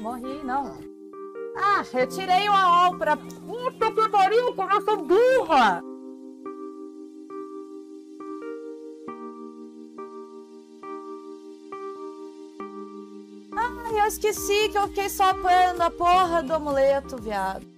morri, não. Ah, retirei o AOL pra... Puta que pariu, como eu sou burra! Ai, eu esqueci que eu fiquei só apoiando a porra do amuleto, viado.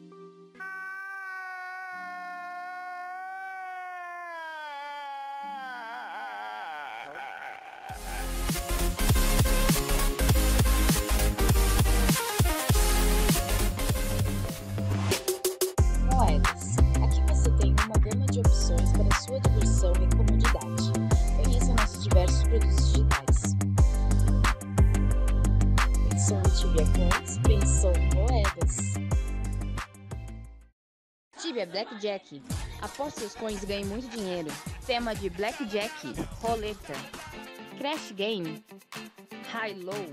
Moedas. Aqui você tem uma gama de opções para sua diversão e comodidade. Conheça nossos diversos produtos digitais. Pensou em Tibia Coins? Pensou em moedas. Tibia Blackjack. Aposte seus coins e ganhe muito dinheiro. Tema de Blackjack, roleta, Crash Game, High Low,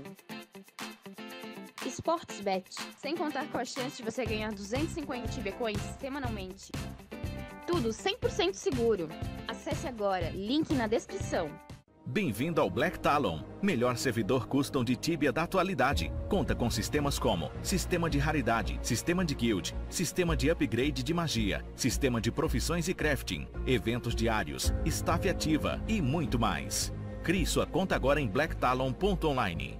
Sports Bet, sem contar com a chance de você ganhar 250 Tibia Coins semanalmente. Tudo 100% seguro. Acesse agora, link na descrição. Bem-vindo ao Black Talon, melhor servidor custom de Tibia da atualidade. Conta com sistemas como sistema de raridade, sistema de guild, sistema de upgrade de magia, sistema de profissões e crafting, eventos diários, staff ativa e muito mais. Crie sua conta agora em blacktalon.online.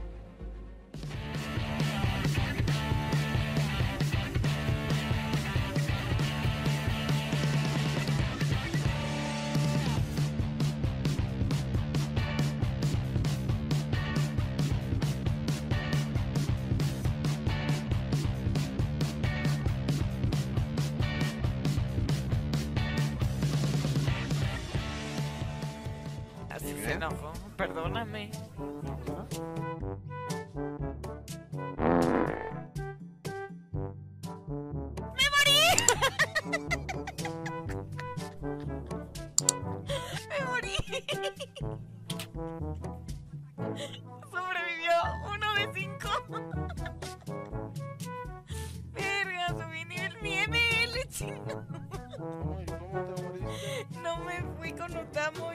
Así se enojó, perdóname. ¡Me morí! ¡Me morí! Sobrevivió 1 de 5. Verga, subí nivel mi ML, chino. No me fui con Utamo.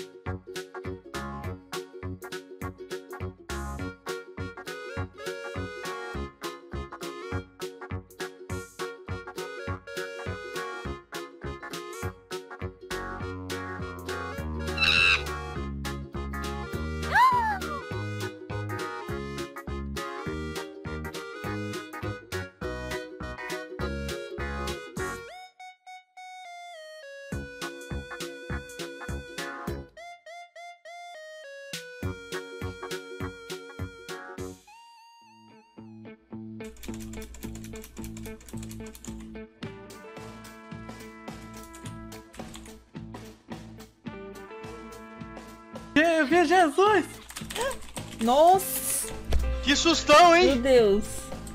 Vi Jesus! Nossa! Que sustão, hein? Meu Deus!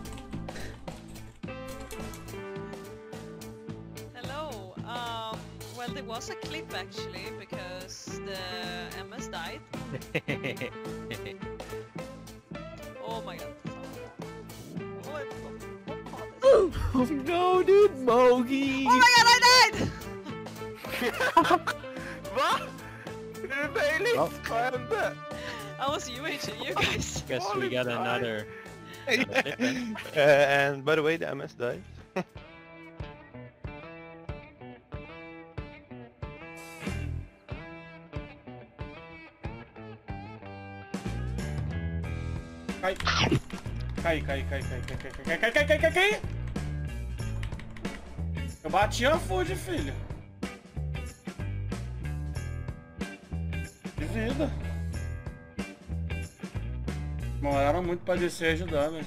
Hello. Well, there was a clip actually because the MS died. Oh my god. No, dude, Mogi! Oh my god, I died! Va? Bailey, vad hände? I was UHing you guys. Guess we got another. And by the way, the MS died. Cai. Cai. Eu bati a food, filho. De vida. Demoraram muito pra descer e ajudar, velho.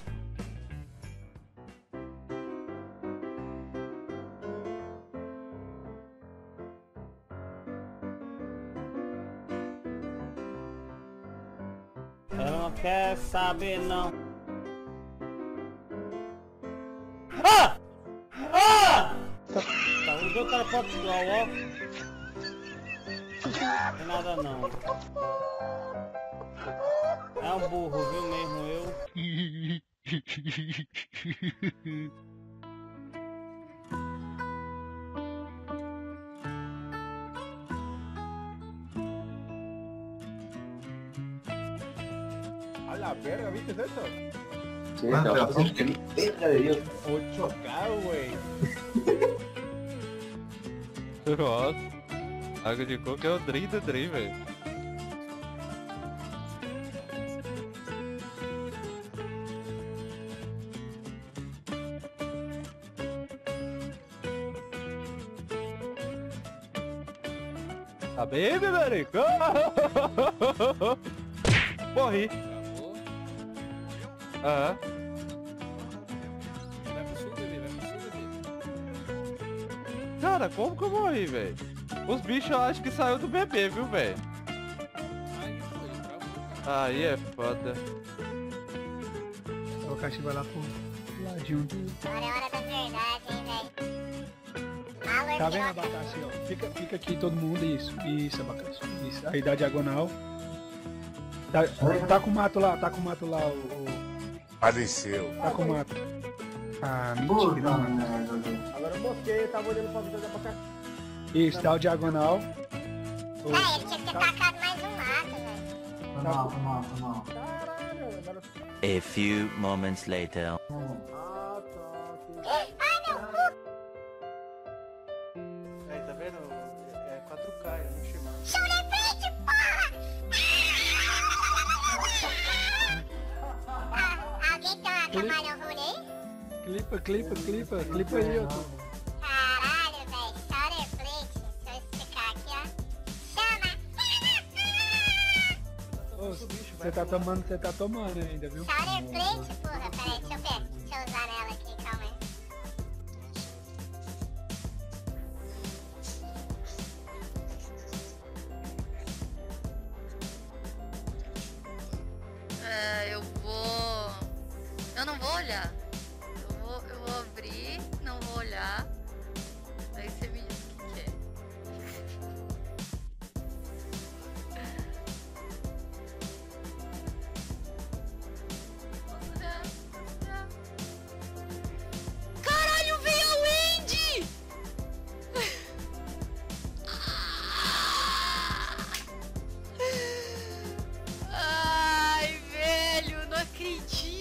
Eu não quero saber, não. Tá, o meu cara pode pular, ó. Não tem nada, não. É um burro, viu mesmo, eu. A la verga, ¿viste eso? Vou chocar, ué. Nossa. Água de coco é o drink do drink, velho. Tá bem, Beberico? Morri. Aham. Cara, como que eu morri, velho? Os bichos eu acho que saiu do bebê, viu, velho? Aí é foda. O Caxi vai lá pro ladinho. Agora é hora da verdade, hein, velho. Tá vendo, Abacaxi, ó? Fica aqui todo mundo, isso, Abacaxi. Isso, aí dá diagonal. Tá com o mato lá, o... Faleceu. Tá com o mato. Ah, mentira, mano. Agora eu mosquei, eu tava olhando pra vida da Abacaxi. Isso, dá o diagonal. Véi, ele tinha que ter tacado mais um mato, velho. Não. Caralho, agora... A few moments later. Ai, meu cu! Aí, tá vendo? É 4K, eu não chamava. Show de frente, porra! Alguém tem uma camalhão ruim aí? Clipa aí, ó. Caralho, velho, show de frente. Deixa eu explicar aqui, ó. Chama! Você tá tomando ainda, viu? Show de frente, porra. Peraí, deixa eu ver. Deixa eu usar nela aqui, calma aí. Eu não vou olhar. Eu vou abrir, não vou olhar. Aí você me diz o que é. Posso olhar? Caralho, veio a Wendy! Ai, velho, não acredito!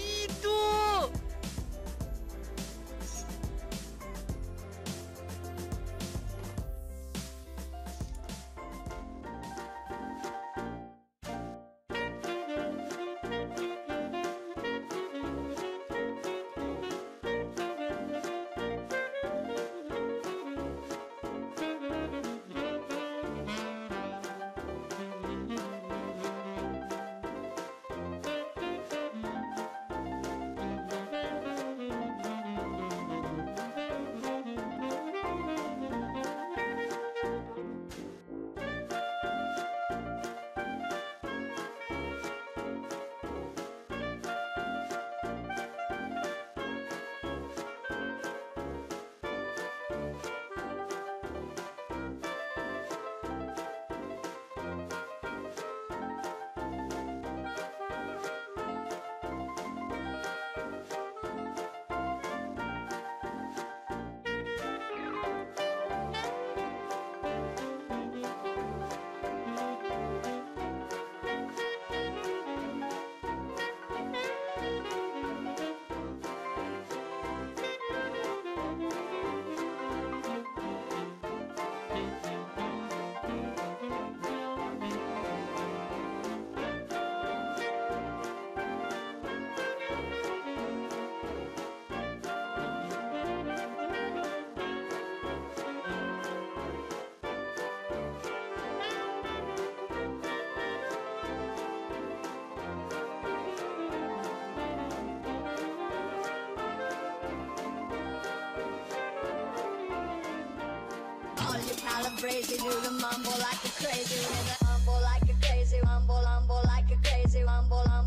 Crazy, do the mumble like a crazy, mumble like a crazy, mumble like a crazy, mumble.